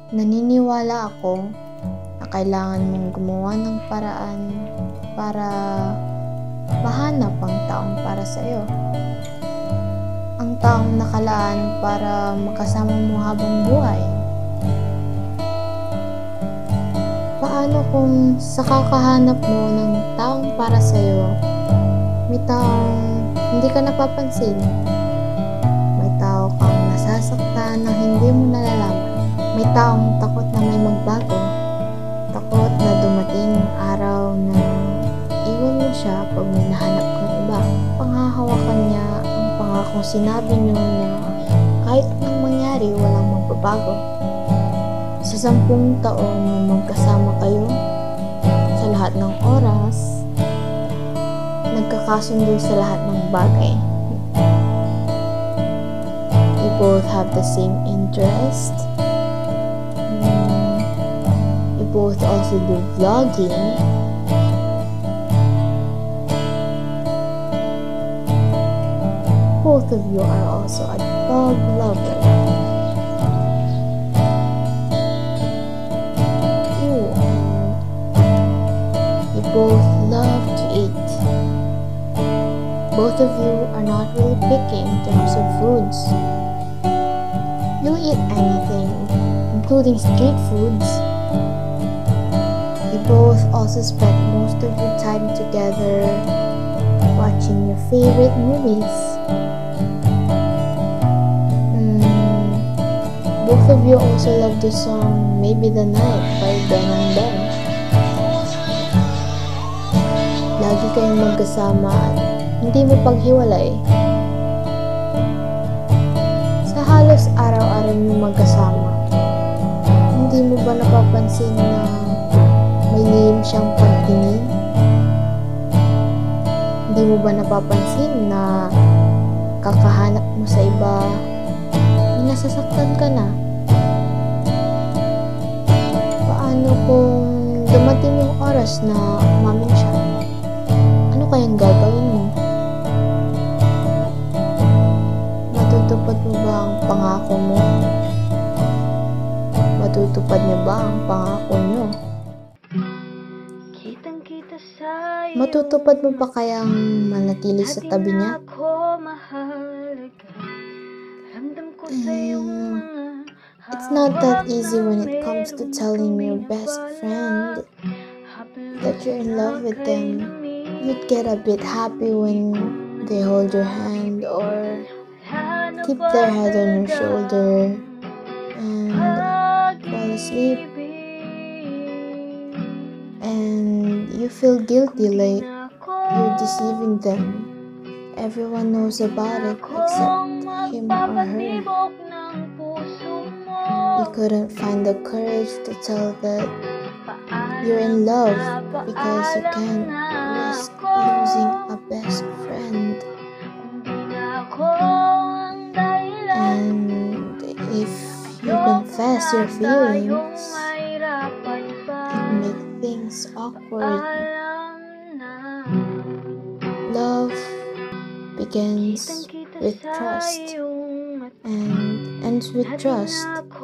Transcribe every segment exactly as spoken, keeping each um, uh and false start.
Naniniwala ako na kailangan mong gumawa ng paraan para mahanap ang taong para sa iyo. Ang taong nakalaan para makasama mo habang buhay. Paano kung sa kakahanap mo ng taong para sa iyo, may taong hindi ka napapansin? May tao kang nasasaktan na hindi mo nalalaman. May taong takot na may magbago. Takot na dumating ang araw na iwan mo siya pag may nahanap kang iba. Panghahawakan niya ang pangakong sinabi niyo na kahit anong mangyari, walang magbabago. Sa sampung taon na magkasama kayo, sa lahat ng oras, nagkakasundo sa lahat ng bagay. You both have the same interest. Mm, you both also do vlogging. Both of you are also a dog lover. Ooh. You both love to eat. Both of you are not really picky in terms of foods. You'll eat anything, including street foods. You both also spend most of your time together watching your favorite movies. Mm, both of you also love the song Maybe the Night by Ben and Ben. Lagi kayong magkasama at hindi mo paghiwalay. Sa halos araw-araw niyo magkasama, hindi mo ba napapansin na may lihim siyang pagtingin? Hindi mo ba napapansin na kakahanap mo sa iba, may nasasaktan ka na? Paano kung dumating yung oras na umamin siya? Ano kayang gagawin mo? Matutupad mo ba ang pangako mo? Matutupad niyo ba ang pangako niyo? Matutupad mo ba kayang manatili sa tabi niya? Um, it's not that easy when it comes to telling your best friend that you're in love with them. You'd get a bit happy when they hold your hand or keep their head on your shoulder and fall asleep. And you feel guilty like you're deceiving them. Everyone knows about it except him or her. You couldn't find the courage to tell that you're in love because you can't risk losing a best friend. And if you confess your feelings, it makes things awkward. Love begins with trust and ends with trust.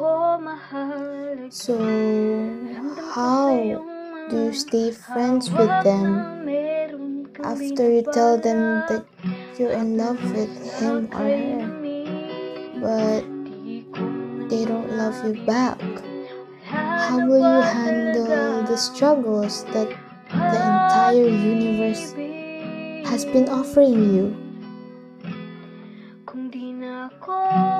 So, how do you stay friends with them after you tell them that you're in love with him or her, but they don't love you back? How will you handle the struggles that the entire universe has been offering you? Kung di na ako,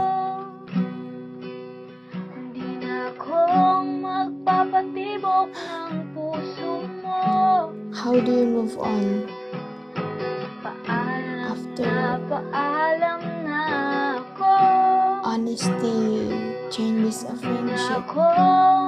kung di na ako magpapatibok ng puso mo. How do you move on Paalam after na, paalam na ako. honesty changes a Kung di na friendship? ako